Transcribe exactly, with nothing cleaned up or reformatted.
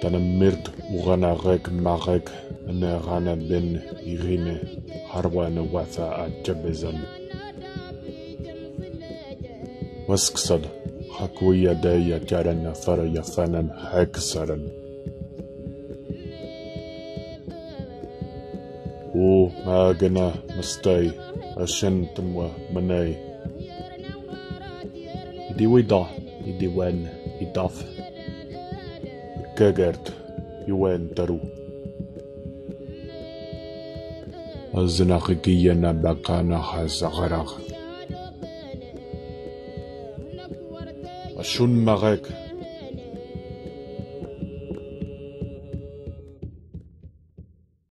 تنمرت وغنا غيك معك أنا غانا بن يغيني هروان وثا أجبزن واسكسد حكوية دايا جارنا فريا فنن هكسرن و ماغنا مستي عشان تموى مناي يدي ويدا يدي وين يداف كاغرت يوين ترو الزناخيكينا بقانا حزغرغ أشون مغاك